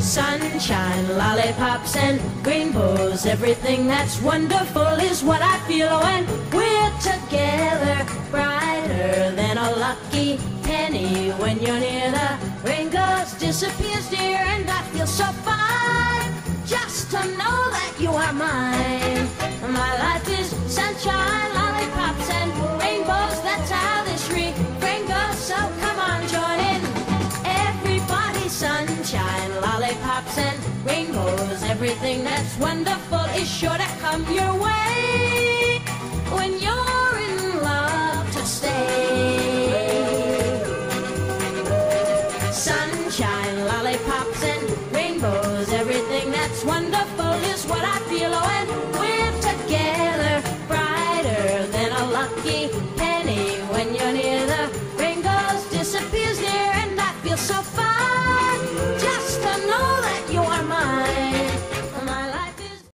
Sunshine, lollipops, and rainbows. Everything that's wonderful is what I feel when we're together. Brighter than a lucky penny when you're near. The rain goes, disappears, dear, and I feel so fine just to know that you are mine. My life is sunshine, lollipops, and rainbows. That's how this refrain goes. So come on, join in. Everybody, sunshine, lollipops, and rainbows. Everything that's wonderful is sure to come your way.